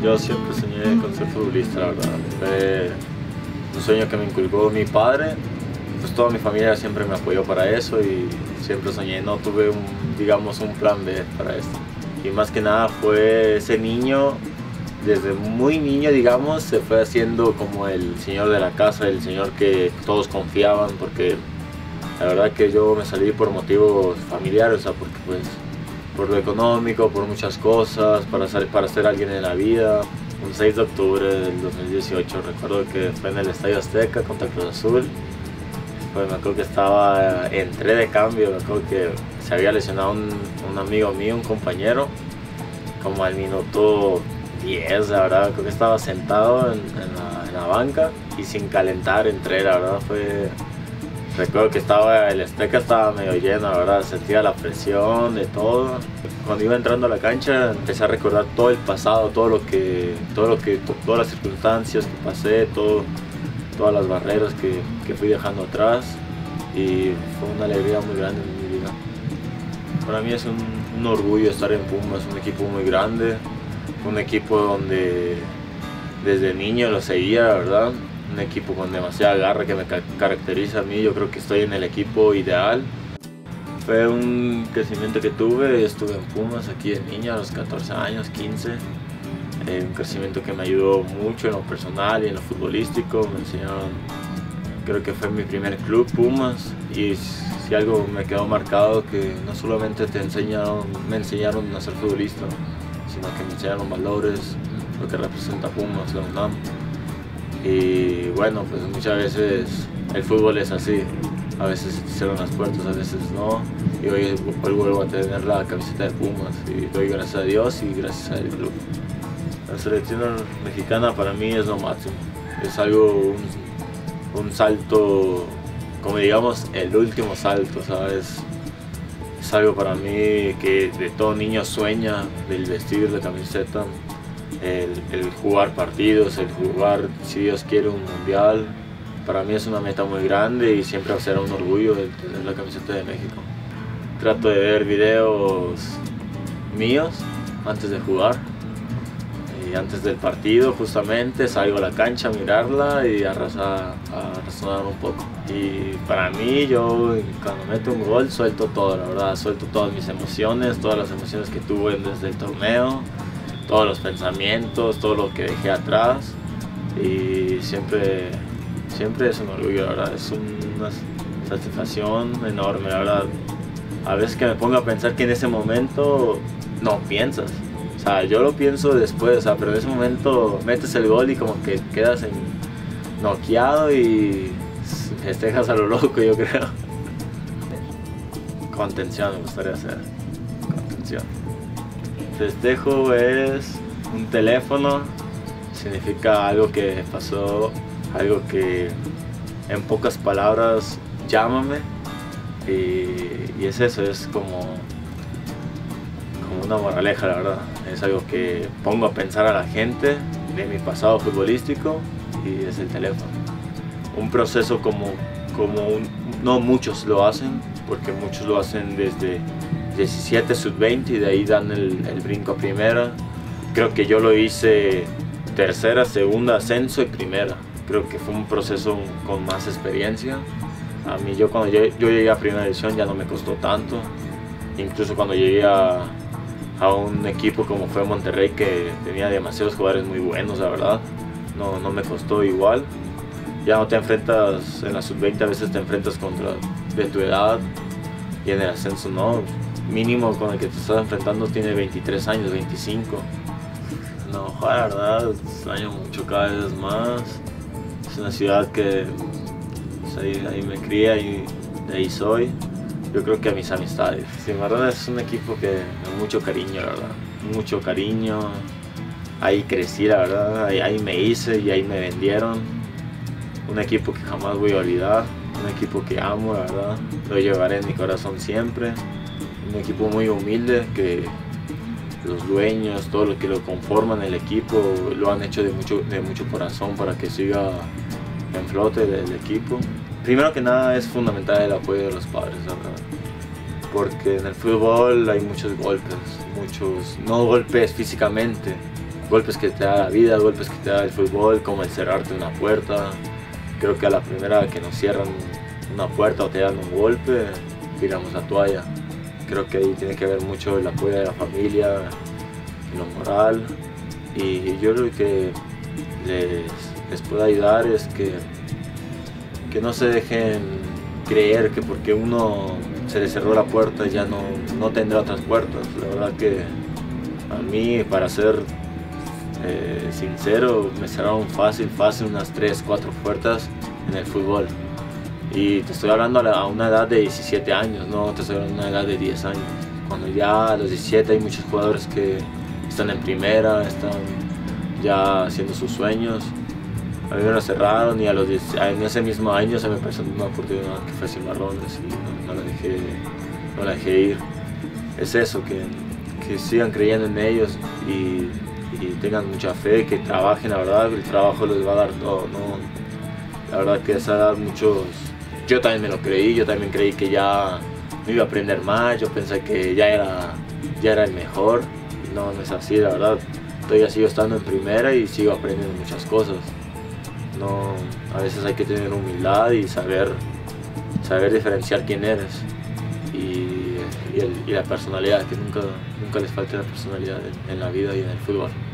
Yo siempre soñé con ser futbolista, la verdad. Fue un sueño que me inculcó mi padre. Pues toda mi familia siempre me apoyó para eso y siempre soñé, no tuve digamos, un plan B para esto. Y más que nada fue ese niño, desde muy niño, digamos, se fue haciendo como el señor de la casa, el señor que todos confiaban, porque la verdad que yo me salí por motivos familiares, o sea, porque pues por lo económico, por muchas cosas, para ser alguien en la vida. Un 6 de octubre del 2018, recuerdo que fue en el Estadio Azteca contra Cruz Azul. Pues me acuerdo que entré de cambio, me acuerdo que se había lesionado un amigo mío, un compañero, como al minuto 10, la verdad, creo que estaba sentado en la banca y sin calentar entré, la verdad recuerdo que el Azteca estaba medio lleno, la verdad, sentía la presión de todo. Cuando iba entrando a la cancha empecé a recordar todo el pasado, todas las circunstancias que pasé, todas las barreras que fui dejando atrás, y fue una alegría muy grande en mi vida. Para mí es un orgullo estar en Pumas, un equipo muy grande, un equipo donde desde niño lo seguía, la verdad, un equipo con demasiada garra que me caracteriza a mí. Yo creo que estoy en el equipo ideal. Fue un crecimiento que estuve en Pumas aquí de niño a los 14 años, 15. Un crecimiento que me ayudó mucho en lo personal y en lo futbolístico. Me enseñaron, creo que fue mi primer club, Pumas, y si algo me quedó marcado, que no solamente me enseñaron a ser futbolista, sino que me enseñaron valores, lo que representa Pumas, la UNAM. Y bueno, pues muchas veces el fútbol es así, a veces se te cierran las puertas, a veces no, y hoy vuelvo a tener la camiseta de Pumas y doy gracias a Dios y gracias al club. La selección mexicana para mí es lo máximo, es algo, un salto, como digamos el último salto, ¿sabes? Es algo para mí que de todo niño sueña, del vestir la camiseta, el jugar partidos, el jugar, si Dios quiere, un mundial. Para mí es una meta muy grande y siempre será un orgullo el tener la camiseta de México. Trato de ver videos míos antes de jugar. Y antes del partido justamente salgo a la cancha a mirarla y a razonar un poco. Y para mí, yo cuando meto un gol suelto todo, la verdad, suelto todas mis emociones, todas las emociones que tuve desde el torneo, todos los pensamientos, todo lo que dejé atrás, y siempre es un orgullo, la verdad, es una satisfacción enorme, la verdad. A veces que me pongo a pensar que en ese momento no piensas. O sea, yo lo pienso después, o sea, pero en ese momento metes el gol y como que quedas noqueado y festejas a lo loco, yo creo. Contención me gustaría hacer, contención. Festejo es un teléfono, significa algo que pasó, algo que en pocas palabras, llámame, y es eso, es como una moraleja, la verdad. Es algo que pongo a pensar a la gente de mi pasado futbolístico, y es el teléfono. Un proceso no muchos lo hacen, porque muchos lo hacen desde 17, sub-20 y de ahí dan el brinco a primera. Creo que yo lo hice tercera, segunda, ascenso y primera. Creo que fue un proceso con más experiencia. A mí, cuando yo llegué a primera división ya no me costó tanto. Incluso cuando llegué a un equipo como fue Monterrey, que tenía demasiados jugadores muy buenos, la verdad, no me costó igual. Ya no te enfrentas en la sub-20, a veces te enfrentas contra de tu edad, y en el ascenso no, mínimo con el que te estás enfrentando tiene 23 años, 25. No, la verdad, extraño mucho cada vez más. Es una ciudad que pues, ahí me cría y de ahí soy. Yo creo que a mis amistades. Cimarrones es un equipo que con mucho cariño, la verdad. Mucho cariño. Ahí crecí, la verdad. Ahí me hice y ahí me vendieron. Un equipo que jamás voy a olvidar. Un equipo que amo, la verdad. Lo llevaré en mi corazón siempre. Un equipo muy humilde que los dueños, todos los que lo conforman el equipo, lo han hecho de mucho corazón para que siga en flote del equipo. Primero que nada es fundamental el apoyo de los padres, la verdad, porque en el fútbol hay muchos golpes, no golpes físicamente, golpes que te da la vida, golpes que te da el fútbol, como el cerrarte una puerta. Creo que a la primera que nos cierran una puerta o te dan un golpe, tiramos la toalla. Creo que ahí tiene que ver mucho el apoyo de la familia, lo moral, y yo creo que les puedo ayudar es que no se dejen creer que porque uno se le cerró la puerta ya no tendrá otras puertas. La verdad que a mí, para ser sincero, me cerraron fácil unas 3, 4 puertas en el fútbol. Y te estoy hablando a una edad de 17 años, no te estoy hablando a una edad de 10 años. Cuando ya a los 17 hay muchos jugadores que están en primera, están ya haciendo sus sueños. A mí me lo cerraron y en ese mismo año se me presentó una oportunidad que fue Cimarrones y no la dejé ir. Es eso, que sigan creyendo en ellos y tengan mucha fe, que trabajen, la verdad, el trabajo les va a dar todo, ¿no? La verdad que a esa edad yo también me lo creí, yo también creí que ya no iba a aprender más, yo pensé que ya era el mejor, y no es así, la verdad. Todavía sigo estando en primera y sigo aprendiendo muchas cosas. No, a veces hay que tener humildad y saber diferenciar quién eres y la personalidad, que nunca les falte la personalidad en la vida y en el fútbol.